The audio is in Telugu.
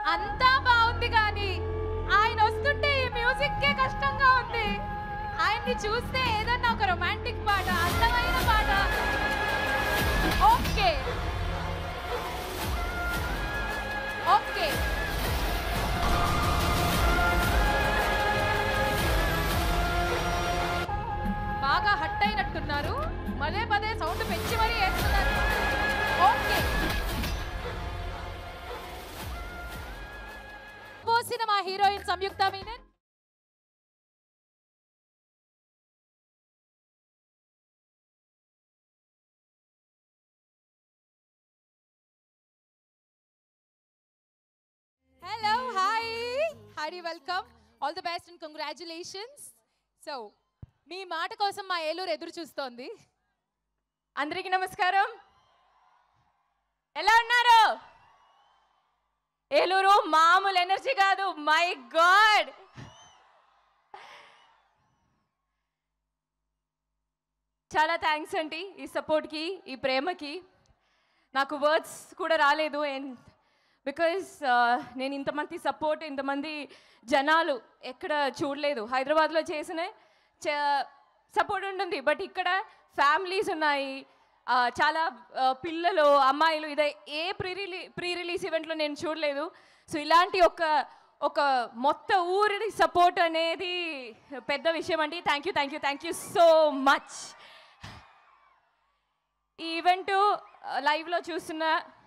అంతా బాగుంది కానీ ఆయన వస్తుంటే ఈ మ్యూజిక్కే కష్టంగా ఉంది. ఆయన్ని చూస్తే ఏదన్నా ఒక రొమాంటిక్ పాట, అందమైన పాట. ఓకే ఓకే బాగా హట్ అయినట్టున్నారు. పదే పదే సౌండ్ పెంచి మరీ వేస్తున్నారు. ఓకే పోసిన మా heroine Samyuktha Menon. Hello hi hi welcome all the best and congratulations. So మీ మాట కోసం మా ఏలూరు ఎదురు చూస్తోంది. అందరికీ నమస్కారం. ఎలా ఉన్నారు? ఏలూరు మామూలు ఎనర్జీ కాదు. మై గాడ్, చాలా థ్యాంక్స్ అండి ఈ సపోర్ట్కి, ఈ ప్రేమకి. నాకు వర్డ్స్ కూడా రాలేదు. అండ్ బికాజ్ నేను ఇంతమంది సపోర్ట్, ఇంతమంది జనాలు ఎక్కడ చూడలేదు. హైదరాబాద్లో చేసిన సపోర్ట్ ఉంటుంది, బట్ ఇక్కడ ఫ్యామిలీస్ ఉన్నాయి, చాలా పిల్లలు, అమ్మాయిలు. ఇదే ఏ ప్రీ రిలీజ్ ఈవెంట్లో నేను చూడలేదు. సో ఇలాంటి ఒక మొత్తం ఊరి సపోర్ట్ అనేది పెద్ద విషయం అండి. Thank you thank you thank you so much. ఈ ఈవెంట్ లైవ్లో చూస్తున్న